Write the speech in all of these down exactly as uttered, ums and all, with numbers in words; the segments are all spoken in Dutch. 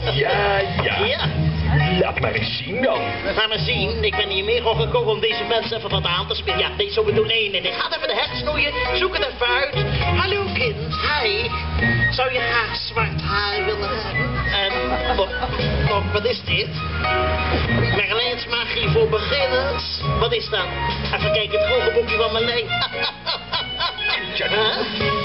Ja, ja. Ja. Laat maar eens zien dan. Laat maar zien. Ik ben hier meer gekomen om deze mensen even wat aan te spelen. Ja, nee, zo bedoel ik. Nee, nee. Ga even de heg snoeien. Zoek het even uit. Hallo, kind. Hi. Zou je graag zwart haar willen hebben? En wat, wat, wat is dit? Merlijns magie voor beginners. Wat is dat? Even kijken, het volgeboekje van Merlijn. Huh?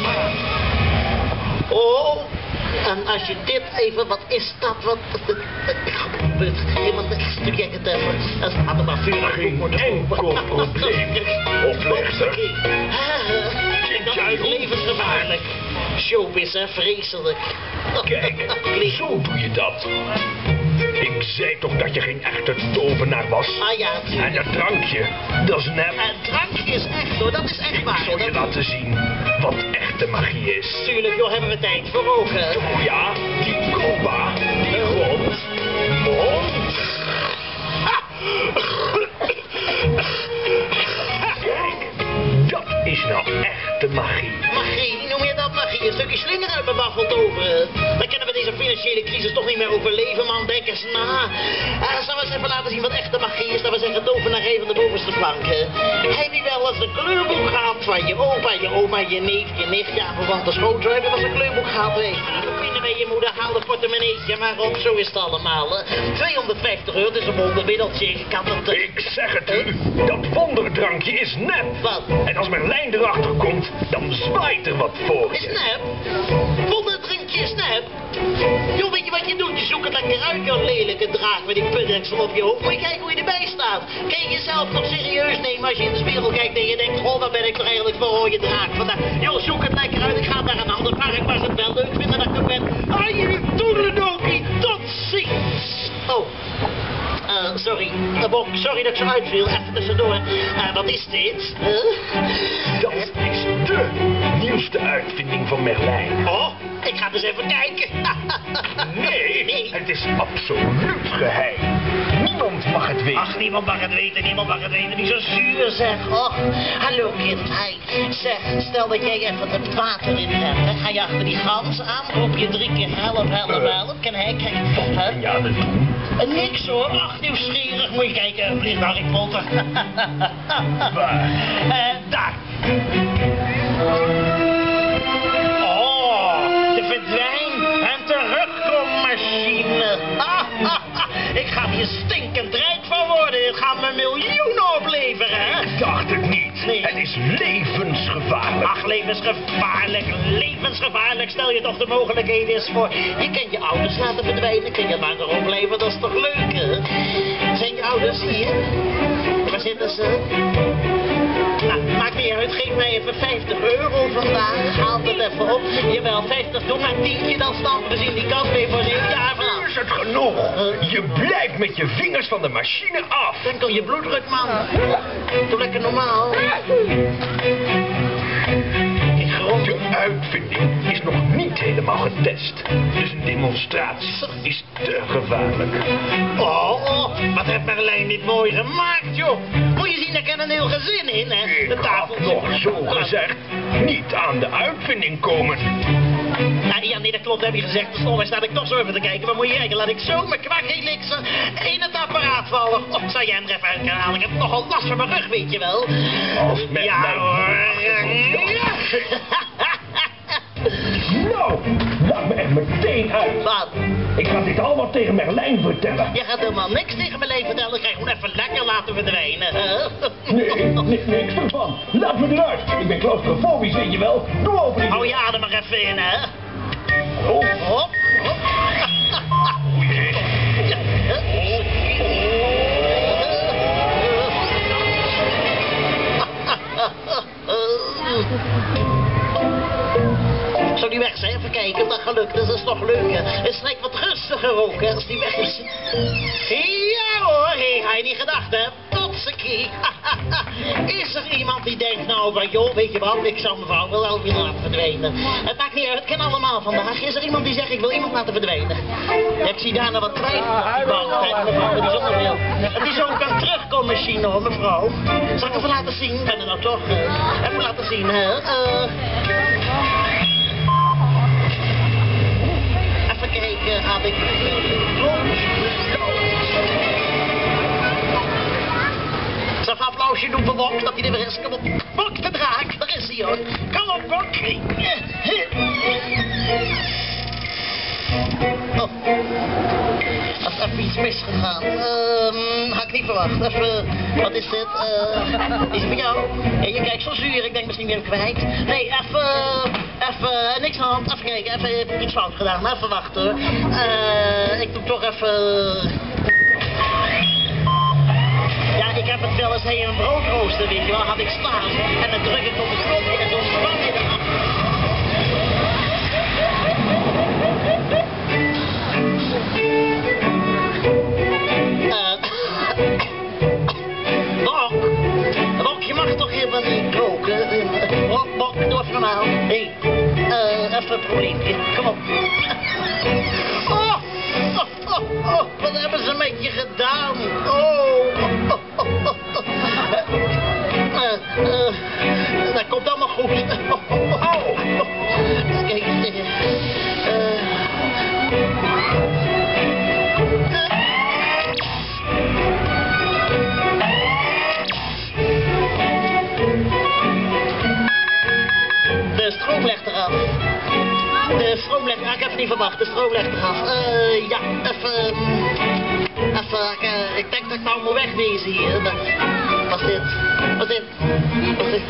Oh. En als je dit even, wat is dat? Wat, ik gebeurt helemaal niks. Doe jij het even. Dat gaat er maar vurig. Geen enkel probleem. Oplegster. Dat is levensgevaarlijk. Showbiz, hè, vreselijk. Kijk, zo doe je dat. Ik zei toch dat je geen echte tovenaar was? Ah ja, En dat drankje, dat is nep. het drankje is echt hoor, dat is echt waar. Ik zal je laten zien wat echte magie is. Tuurlijk, joh, hebben we tijd voor ook, hè. Oh ja, die kopa, die grond, mond. Kijk, dat is nou echte magie. Magie, noem je dat magie? Een stukje slinger uit mijn waffel toveren. Dan kunnen we deze financiële crisis toch niet meer overleven, man. Denk eens na. Uh, zullen we eens even laten zien wat echte magie is? Dat we zeggen tovenarij van de bovenste plank. Heb je wel eens een kleurboek gehad van je opa, je oma, je neef, je nicht, ja, verwante schoonzoon? Heb je wel eens een kleurboek gehad, weet je? Dan binnen bij je moeder, haal de portemonneetje maar op. Zo is het allemaal, hè. tweehonderdvijftig euro, het is een wondermiddeltje. Ik kan het... Uh... Ik zeg het u, dat wonderdrankje is nep. Wat? En als Merlijn erachter komt, dan zwaait er wat voor Is je. nep? Wonderdrinkje is nep? Joh, weet je wat je doet? Je zoekt het lekker uit, joh, lelijke draak met die putdeksel op je hoofd. Moet je kijken hoe je erbij staat. Kan je jezelf nog serieus nemen als je in de spiegel kijkt en je denkt, oh, waar ben ik toch eigenlijk voor rode draak vandaag? Joh, zoek het lekker uit. Ik ga naar een ander park waar ze het wel leuk vinden dat ik er ben. Ah, je toedeledokie. Tot ziens. Oh. Uh, sorry, uh, Bok, sorry dat ik zo uitviel. Even tussendoor. Uh, wat is dit? Huh? Dat is de nieuwste uitvinding van Merlijn. Oh, ik ga dus even kijken. Nee, Nee. het is absoluut geheim. Niemand mag het weten. Ach, niemand mag het weten, niemand mag het weten. Die zo zuur, zeg. Och, hallo kind, hi. Zeg, stel dat jij even het water in hebt, hè. Ga je achter die gans aan, roep je drie keer help, help, help. Kan hij kijken? Wat ben je aan het doen? Uh, niks hoor, ach, nieuwsgierig. Moet je kijken, vliegt Harry Potter. Waar? Uh, daar. Oh, de verdwijn- en terugkommachine. Ik ga hier stinkend rijk van worden. Het gaat me miljoenen opleveren, hè? Ik dacht het niet. Nee. Het is levensgevaarlijk. Ach, levensgevaarlijk, levensgevaarlijk. Stel je toch de mogelijkheden eens voor. Je kan je ouders laten verdwijnen. Kun je maar erop leven, dat is toch leuk, hè? Zijn je ouders hier? Waar zitten ze? Nou, maakt niet uit. Geef mij even vijftig euro vandaag. Haal het even op. Jawel, vijftig, doe maar tientje. Dan stampen we ze in die kast mee voor zeven jaar vanaf. Is het genoeg? Je blijft met je vingers van de machine af. Enkel je bloeddruk, man. Doe lekker normaal. Ik grond. De uitvinding is nog niet helemaal getest. Dus een demonstratie is te gevaarlijk. Oh, oh, wat heeft Merlijn niet mooi gemaakt, joh. Moet je zien, daar kan een heel gezin in, hè. De Ik tafel. had nog zo gezegd niet aan de uitvinding komen. Nou, ja, nee, dat klopt, heb je gezegd. Dus oh, sta ik toch zo even te kijken. Wat moet je kijken? Laat ik zo mijn kwak helixen in het apparaat vallen. Oh, zou jij hem er even uit kunnen halen? Ik heb nogal last van mijn rug, weet je wel. Als met Ja, mijn... hoor. Nou, laat me er meteen uit. Wat? Ik ga dit allemaal tegen Merlijn vertellen. Je gaat helemaal niks tegen mijn leven vertellen. Ik ga je gewoon even lekker laten verdwijnen. Hè? Nee, ni- niks ervan. Laat me eruit. Ik ben claustrofobisch, weet je wel. Doe open die... Hou je adem maar even in, hè. Oh. Hop, hop. Ja, hè? Zou die weg zijn? Even kijken of dat gelukt is. Dat is toch leuk, hè? Het is lijkt wat rustiger ook, hè, als die weg is. Ja hoor, hé, ga je niet gedacht, hè? Totsekie. Is er iemand die denkt, nou, van, joh, weet je wat, ik zou mevrouw wel wel willen laten verdwijnen. Het maakt niet uit, het kan allemaal vandaag. Is er iemand die zegt, ik wil iemand laten verdwijnen? Ja, ik zie daar nog wat twijfel op die bank. Kijk, mevrouw, die zonder wil. Het is ook een terugkommachine, hoor, mevrouw. Zal ik even laten zien? Ik ben er nou toch. Uh, even laten zien, hè? Uh... Even kijken. uh, had ik... Zijn applausje doen voor Bok, dat hij er weer is. Kom op, Bok de draak, daar is hij hoor. Kom op, Bok. Oh. Er is even iets misgegaan. Ehm, had ik niet verwacht. Even, wat is dit? Uh, is het bij jou? Ja, je kijkt zo zuur, ik denk misschien weer kwijt. Nee, even, even, niks aan de hand. Even kijken, even, even iets fout gedaan. Maar even wachten hoor. Uh, ik doe toch even... Ja, ik heb het wel eens hey, een broodrooster, weet je wel, had ik staan. En dan druk ik op de knop en dan span je eraf. Bok, Bok, je mag toch helemaal niet koken? Bok, Bok, doe even normaal. Hé, hey, uh, even een probleempje, kom op. Oh, oh, oh, oh, wat hebben ze met je gedaan? Oh, oh, oh, oh, oh. Uh, uh, dat komt allemaal goed. Oh, oh, oh. Kijk, uh, de stroom legt eraf. De stroom legt... Ah, ik heb het niet verwacht. De stroom legt eraf. Uh, ja, even... Even... Uh, ik denk dat ik nou moet wegwezen hier. Wat is dit? Wat is dit? Wat is dit?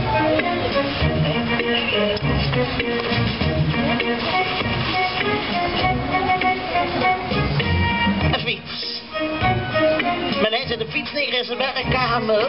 Een fiets. Meneer zet de fiets neer in zijn werkkamer.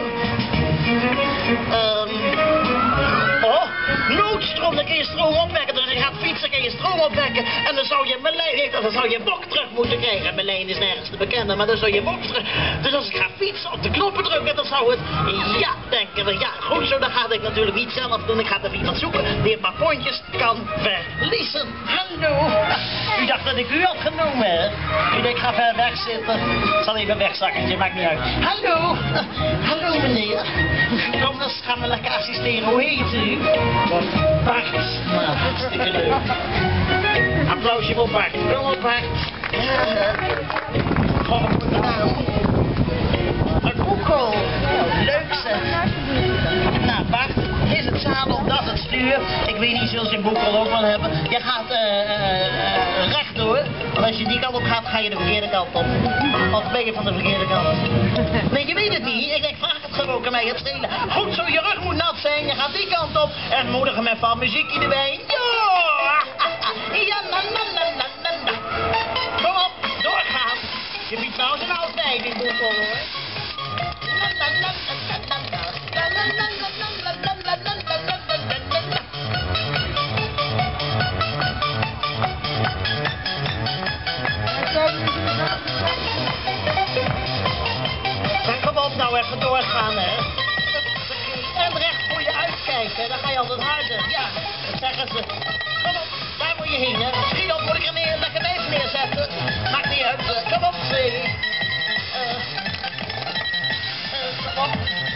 Um, oh, noodstroom, dan kun je stroom opwekken. Dus je gaat fietsen, kun je stroom opwekken. En dan zou je Merlijn, dan zou je Bok terug moeten krijgen. Merlijn is nergens te bekennen, maar dan zou je Bok terug. Dus als ik ga fietsen, op de knoppen drukken, dan zou het ja denken we. Ja, goed zo, dan ga ik natuurlijk niet zelf doen. Ik ga er iemand zoeken die een paar pondjes kan verliezen. Hallo. U dacht dat ik u had genomen, hè? U denkt, ik ga ver weg zitten. Ik zal even wegzakken, maakt niet uit. Hallo. Hallo, meneer. Kom, dan gaan we lekker assisteren. Hoe heet u? Bart. Nou, hartstikke leuk. Applausje voor Bart. Kom op, Bart. Ja. Goh, wat moet gedaan? Een boekel. Leuk zeg. Nou, Bart, is het zadel, dat is het stuur. Ik weet niet, zul je een boekel ook wel hebben. Je gaat uh, uh, rechtdoor. Want als je die kant op gaat, ga je de verkeerde kant op. Of ben je van de verkeerde kant? Nee, je weet het niet. Ik denk, vraag het gewoon, kan mij het schelen. Goed zo, je rug moet nat zijn. Je gaat die kant op. En moedig hem even van muziekje erbij. Ja! Ja, na, na, na, na, na, na. Kom op, doorgaan. Je biedt nou zijn altijd in boekel, hoor. Na, na, na, na, na, na. La, la, la, la, la, la, la, la, la, la, la, la, la. Kom op nou even doorgaan, hè. En recht voor je uitkijken, dan ga je altijd harder. Ja, dat zeggen ze. Kom op, daar moet je heen, hè. Schiet op, moet ik er neer, lekker neef neerzetten. Maakt niet uit, kom op, zee. Uh, uh, kom op.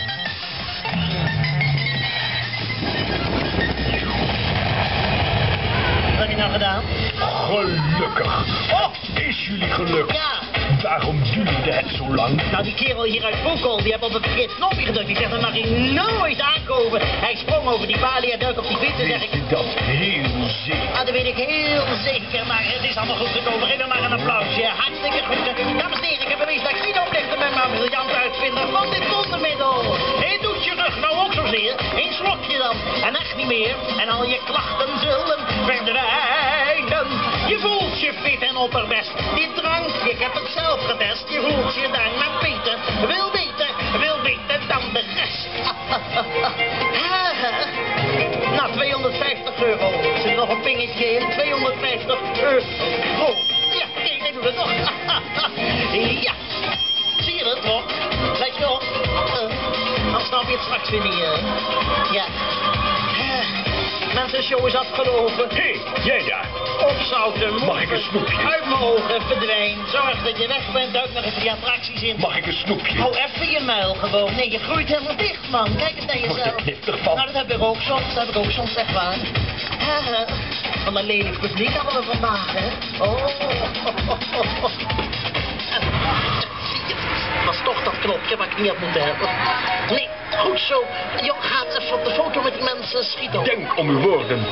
Wat heb je nou gedaan? Gelukkig. Oh! Is jullie gelukt? Ja. Waarom duurde het zo lang? Nou, die kerel hier uit Boekel, die heeft op het verkeerd knopje gedrukt. Die zegt, dat mag hij nooit aankomen. Hij sprong over die balie en duik op die fiets en zeg ik... Weet je dat heel zeker? Ah, dat weet ik heel zeker, maar het is allemaal goed gekomen. Geef hem maar een applausje. Hartstikke goed. Dames en heren, ik heb bewezen dat ik niet oplichten met mijn briljante uitvinder van dit wondermiddel. Hij doet je rug nou ook zozeer. Eén slokje dan. En echt niet meer. En al je klachten zullen verdwijnen. Je voelt je fit en opperbest. Dit drankje, ik heb het zelf getest. Je voelt je daarna beter. Wil beter, wil beter dan de rest. Nou, tweehonderdvijftig euro. Er zit nog een pingetje in. tweehonderdvijftig euro. Ja, kijk, ik doe het nog. Ja. Zie je het nog? Let je op. Uh, dan snap je het straks weer niet. Uh. Ja. Mensen, de show is afgelopen. Hé, hey, jij daar. Opzouten, Mag ik een snoepje? Uit mijn ogen, verdwijn. Zorg dat je weg bent, duik nog even die attracties in. Mag ik een snoepje? Hou even je muil gewoon. Nee, je groeit helemaal dicht, man. Kijk eens naar jezelf. Word je kniptig van? Nou, dat heb ik ook soms. Dat heb ik ook soms, echt waar. Van een lelijk publiek hebben we vandaag, hè? Oh. Het was toch dat knopje wat ik niet had moeten hebben. Nee, goed zo. Jong, ga even op de foto met die mensen schieten. Denk om uw woorden.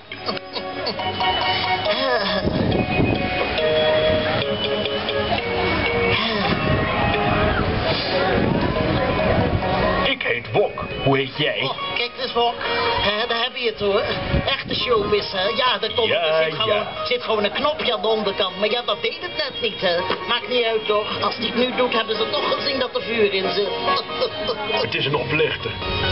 Ik heet Wok. Hoe heet jij? Oh, kijk eens, Wok. Hè, daar heb je het hoor. Echte showbiz, hè. Ja, daar komt, Ja, er zit gewoon, ja. zit gewoon een knopje aan de onderkant. Maar ja, dat deed het net niet, hè. Maakt niet uit, toch. Als die het nu doet, hebben ze toch gezien dat er vuur in zit. Het is een oplichter.